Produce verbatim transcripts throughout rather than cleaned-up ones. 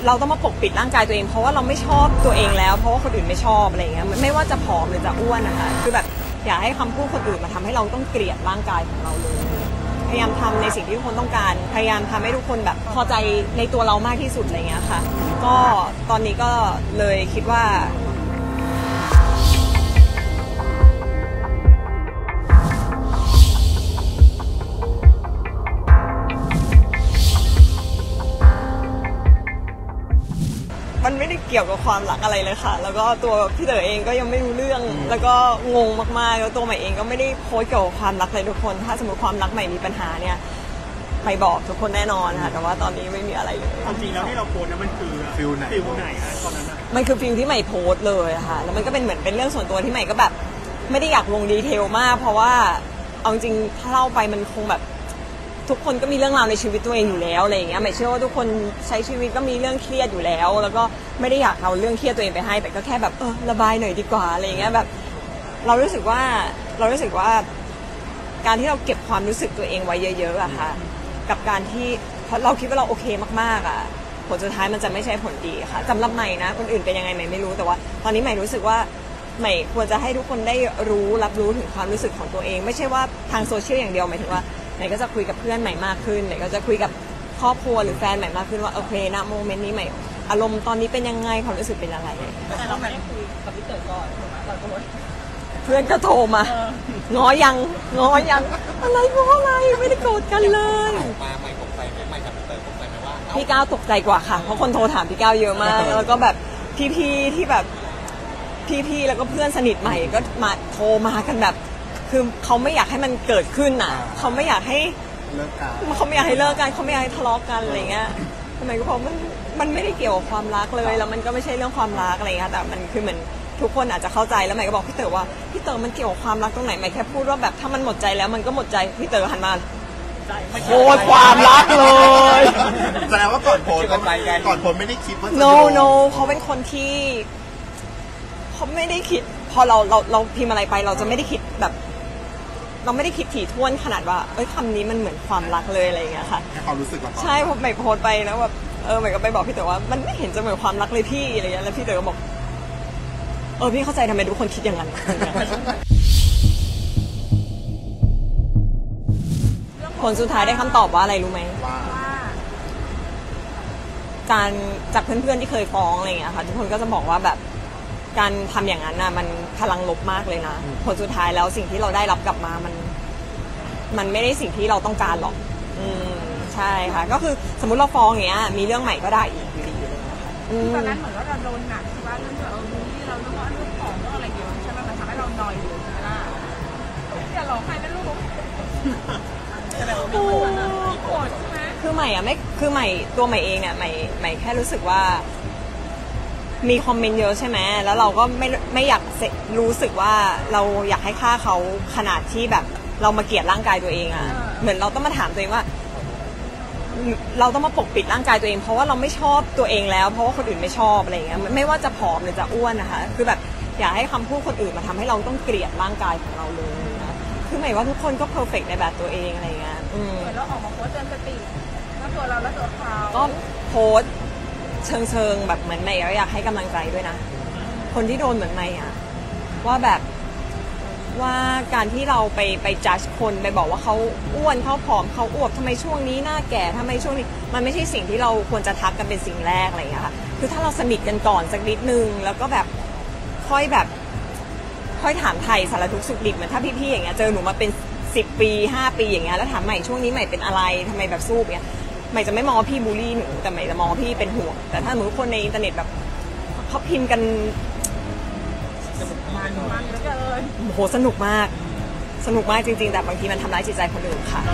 เราต้องมาปกปิดร่างกายตัวเองเพราะว่าเราไม่ชอบตัวเองแล้วเพราะว่าคนอื่นไม่ชอบอะไรเงี้ยไม่ว่าจะผอมหรือจะอ้วนนะคะคือแบบอยากให้คำพูดคนอื่นมาทำให้เราต้องเกลียดร่างกายของเราเลยพยายามทำในสิ่งที่ทุกคนต้องการพยายามทำให้ทุกคนแบบพอใจในตัวเรามากที่สุดอะไรเงี้ยค่ะก็ตอนนี้ก็เลยคิดว่ามันไม่ได้เกี่ยวกับความรักอะไรเลยค่ะแล้วก็ตัวพี่เต๋อเองก็ยังไม่รู้เรื่องแล้วก็งงมากๆแล้วตัวใหม่เองก็ไม่ได้โพสเกี่ยวกับความรักเลยทุกคนถ้าสมมติความรักใหม่มีปัญหาเนี่ยใหม่บอกทุกคนแน่นอนค่ะแต่ว่าตอนนี้ไม่มีอะไรเลยจริงแล้วที่เราโพสนั้นมันคือฟิลไหนฟิลไหนคะตอนนั้นมันคือฟิลที่ใหม่โพสเลยค่ะแล้วมันก็เป็นเหมือนเป็นเรื่องส่วนตัวที่ใหม่ก็แบบไม่ได้อยากลงดีเทลมากเพราะว่าเอาจริงถ้าเล่าไปมันคงแบบทุกคนก็มีเรื่องราวในชีวิตตัวเองอยู่แล้วอะไรอย่างเงี้ยหมายเชื่อว่าทุกคนใช้ชีวิตก็มีเรื่องเครียดอยู่แล้วแล้วก็ไม่ได้อยากเอาเรื่องเครียดตัวเองไปให้แต่ก็แค่แบบเออระบายหน่อยดีกว่าอะไรอย่างเงี้ยแบบเรารู้สึกว่าเรารู้สึกว่าการที่เราเก็บความรู้สึกตัวเองไว้เยอะๆอะค่ะกับการที่เพราะเราคิดว่าเราโอเคมากๆอะผลสุดท้ายมันจะไม่ใช่ผลดีค่ะสำหรับใหม่นะคนอื่นเป็นยังไงใหม่ไม่รู้แต่ว่าตอนนี้ใหม่รู้สึกว่าใหม่ควรจะให้ทุกคนได้รู้รับรู้ถึงความรู้สึกของตัวเองไม่ใช่ว่าทางโซเชียลอย่างเดียวหมายถึงว่าไหนก็จะคุยกับเพื่อนใหม่มากขึ้นไหนก็จะคุยกับครอบครัวหรือแฟนใหม่มากขึ้นว่าโอเคนะโมเมนต์นี้ใหม่อารมณ์ตอนนี้เป็นยังไงความรู้สึกเป็นอะไรแต่เราไม่ได้คุยกับพี่เต๋อก่อนถูกไหมเราก็เพื่อนก็โทรมาง้อยังง้อยังอะไรง้ออะไรไม่ได้โกรธกันเลยมาใหม่ตกใจไหมใหม่กับพี่เต๋อตกใจไหมว่าพี่ก้าวตกใจกว่าค่ะเพราะคนโทรถามพี่ก้าวเยอะมากแล้วก็แบบพี่ๆที่แบบพี่ๆแล้วก็เพื่อนสนิทใหม่ก็มาโทรมากันแบบคือเขาไม่อยากให้มันเกิดขึ้นอ่ะเขาไม่อยากให้เลิกกันเขาไม่อยากให้เลิกกันเขาไม่อยากให้ทะเลาะกันอะไรเงี้ยทำไมก็เพราะมันมันไม่ได้เกี่ยวกับความรักเลยแล้วมันก็ไม่ใช่เรื่องความรักอะไรเงี้ยแต่มันคือเหมือนทุกคนอาจจะเข้าใจแล้วใหม่ก็บอกพี่เต๋อว่าพี่เต๋อมันเกี่ยวกับความรักตรงไหนใหม่แค่พูดว่าแบบถ้ามันหมดใจแล้วมันก็หมดใจพี่เต๋อหันมาโอ้ยความรักเลยแสดงว่าก่อนโพสก่อนโพสไม่ได้คิดว่า no no เขาเป็นคนที่เขาไม่ได้คิดพอเราเราเราพิมพ์อะไรไปเราจะไม่ได้คิดแบบเราไม่ได้คิดถี่ถ้วนขนาดว่าเอ้ยคำนี้มันเหมือนความรักเลยอะไรอย่างเงี้ยค่ะความรู้สึกแบบใช่ผมไปโพสไปแล้วแบบเออใหม่ก็ไปบอกพี่เต๋อว่ามันไม่เห็นจะเหมือนความรักเลยพี่อะไรเงี้ยแล้วพี่เต๋อก็บอกเออพี่เข้าใจทำไมทุกคนคิดอย่างนั้นผลสุดท้ายได้คำตอบว่าอะไรรู้ไหมการจากเพื่อนๆที่เคยฟ้องอะไรเงี้ยค่ะทุกคนก็จะบอกว่าแบบการทำอย่างนั้นน่ะมันพลังลบมากเลยนะผลสุดท้ายแล้วสิ่งที่เราได้รับกลับมามันมันไม่ได้สิ่งที่เราต้องการหรอกอืมใช่ค่ะก็คือสมมุติเราฟ้องอย่างเงี้ยมีเรื่องใหม่ก็ได้อีกอยู่ดีเลยนะคะตอนนั้นเหมือนว่าเราโดนหนักใช่ไหมเรื่องแบบเออบูลลี่เราเรื่องว่าเรื่องของเรื่องอะไรเยอะใช่ไหมมันทำให้เรานอยอยู่ใช่ไหมล่ะอย่าร้องไห้นะลูกโอ้ใช่ไหมคือใหม่อะไม่คือใหม่ตัวใหม่เองเนี่ยใหม่ใหม่แค่รู้สึกว่ามีคอมเมนต์เยอะใช่ไหมแล้วเราก็ไม่ไม่อยากรู้สึกว่าเราอยากให้ฆ่าเขาขนาดที่แบบเรามาเกลียดร่างกายตัวเองอะเหมือนเราต้องมาถามตัวเองว่าเราต้องมาปกปิดร่างกายตัวเองเพราะว่าเราไม่ชอบตัวเองแล้วเพราะว่าคนอื่นไม่ชอบอะไรเงี้ยไม่ว่าจะผอมหรือจะอ้วนนะคะคือแบบอยากให้คำพูดคนอื่นมาทำให้เราต้องเกลียดร่างกายของเราเลยนะคือหมายว่าทุกคนก็เพอร์เฟกต์ในแบบตัวเองอะไรเงี้ยเหมือนเราออกมาโพสเตือนสติแล้วตัวเราแล้วตัวเขาก็โพสเชิงเชิงแบบเหมือนใหม่อยากให้กำลังใจด้วยนะคนที่โดนเหมือนใหม่อะว่าแบบว่าการที่เราไปไปจัดคนไปบอกว่าเขาอ้วนเขาผอมเขาอวบทำไมช่วงนี้หน้าแก่ทำไมช่วงนี้มันไม่ใช่สิ่งที่เราควรจะทักกันเป็นสิ่งแรกอะไรอย่างเงี้ยค่ะคือถ้าเราสนิทกันก่อนสักนิดนึงแล้วก็แบบค่อยแบบค่อยถามไทยสารทุกข์สุขดิบเหมือนถ้าพี่ๆอย่างเงี้ยเจอหนูมาเป็นสิบปีห้าปีอย่างเงี้ยแล้วถามใหม่ช่วงนี้ใหม่เป็นอะไรทำไมแบบสู้เงี้ยใหม่จะไม่มองว่าพี่บูลลี่หนูแต่ใหม่จะมองว่าพี่เป็นห่วงแต่ถ้าสมมติคนในอินเทอร์เน็ตแบบเขาพิมพ์กันโหสนุกมากสนุกมากจริงๆแต่บางทีมันทำร้ายจิตใจคนอื่นค่ะ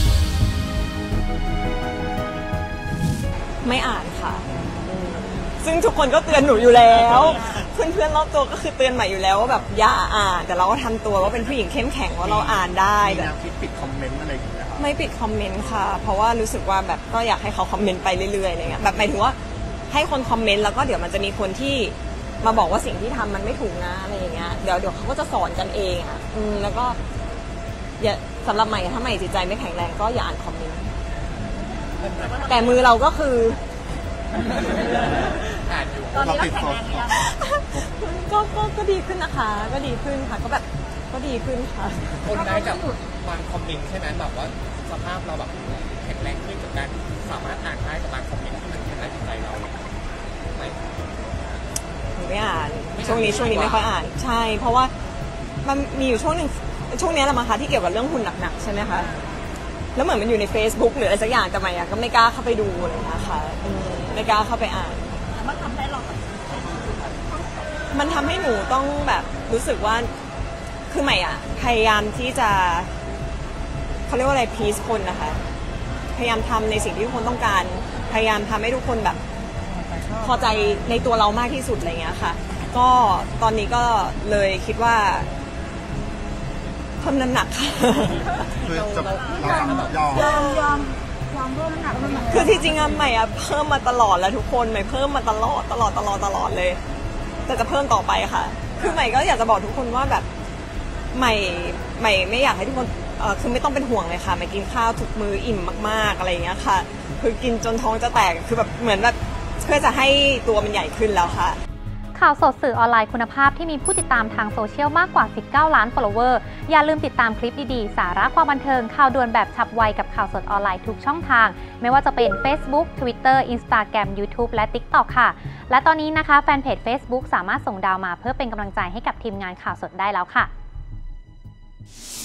ไม่อ่านค่ะซึ่งทุกคนก็เตือนหนูอยู่แล้วเพื่อนๆรอบตัวก็คือเตือนใหม่อยู่แล้วว่าแบบอย่าอ่านแต่เราก็ทำตัวว่าเป็นผู้หญิงเข้มแข็งว่าเราอ่านได้แต่คิดปิดคอมเมนต์อะไรอย่างเงี้ยไม่ปิดคอมเมนต์ค่ะเพราะว่ารู้สึกว่าแบบก็อยากให้เขาคอมเมนต์ไปเรื่อยๆอะไรเงี้ยแบบหมายถึงว่าให้คนคอมเมนต์แล้วก็เดี๋ยวมันจะมีคนที่มาบอกว่าสิ่งที่ทำมันไม่ถูกนะอะไรอย่างเงี้ยเดี๋ยวเดี๋ยวเขาก็จะสอนกันเองอ่ะอืมแล้วก็อย่าสำหรับใหม่ถ้าใหม่จิตใจไม่แข็งแรงก็อย่าอ่านคอมเมนต์แต่มือเราก็คืออ่านอยู่ตอนนี้เราแข็งแรงหรือยังก็ก็ก็ดีขึ้นนะคะ ก็ดีขึ้นค่ะก็แบบก็ดีขึ้นค่ะคนได้กับบางคอมเมนต์ใช่ไหมแบบว่าสภาพเราแบบแข็งแรงขึ้นจากการสามารถอ่านได้กับบางคอมเมนต์ที่มันทำร้ายจิตใจเราไหมหนูไม่อ่านช่วงนี้ช่วงนี้ไม่ค่อยอ่านใช่ เพราะว่ามันมีอยู่ช่วงหนึ่งช่วงนี้แหละมั้งคะที่เกี่ยวกับเรื่องหุ่นหนักๆใช่ไหมคะแล้วเหมือนมันอยู่ใน Facebook หรืออะไรสักอย่างแต่ใหม่อะก็ไม่กล้าเข้าไปดูอะไรอย่างเงี้ยค่ะอืมไม่กล้าเข้าไปอ่านมันทำให้เราแบบมันทำให้หนูต้องแบบรู้สึกว่าคือใหม่อะพยายามที่จะเขาเรียกว่าอะไรพีซคนนะคะพยายามทำในสิ่งที่ทุกคนต้องการพยายามทำให้ทุกคนแบบพอใจในตัวเรามากที่สุดอะไรเงี้ยค่ะก็ตอนนี้ก็เลยคิดว่าเพิ่มน้ำหนักค่ะคือจะเรายอมยอมยอมยอมเพิ่มน้ำหนักเพิ่มน้ำหนักคือที่จริงอะใหม่อะเพิ่มมาตลอดแล้วทุกคนใหม่เพิ่มมาตลอดตลอดตลอดตลอดเลยแต่จะเพิ่มต่อไปค่ะ คือใหม่ก็อยากจะบอกทุกคนว่าแบบใหม่ใหม่ไม่อยากให้ทุกคนเอ่อคือไม่ต้องเป็นห่วงเลยค่ะใหม่กินข้าวทุกมื้ออิ่มมากๆอะไรอย่างเงี้ยค่ะคือกินจนท้องจะแตกคือแบบเหมือนแบบเพื่อจะให้ตัวมันใหญ่ขึ้นแล้วค่ะข่าวสดสื่อออนไลน์คุณภาพที่มีผู้ติดตามทางโซเชียลมากกว่าสิบเก้าล้าน follower อย่าลืมติดตามคลิปดีๆสาระความบันเทิงข่าวด่วนแบบฉับไวกับข่าวสดออนไลน์ทุกช่องทางไม่ว่าจะเป็น Facebook Twitter Instagram YouTube และ TikTok ค่ะและตอนนี้นะคะแฟนเพจ Facebook สามารถส่งดาวมาเพื่อเป็นกำลังใจให้กับทีมงานข่าวสดได้แล้วค่ะ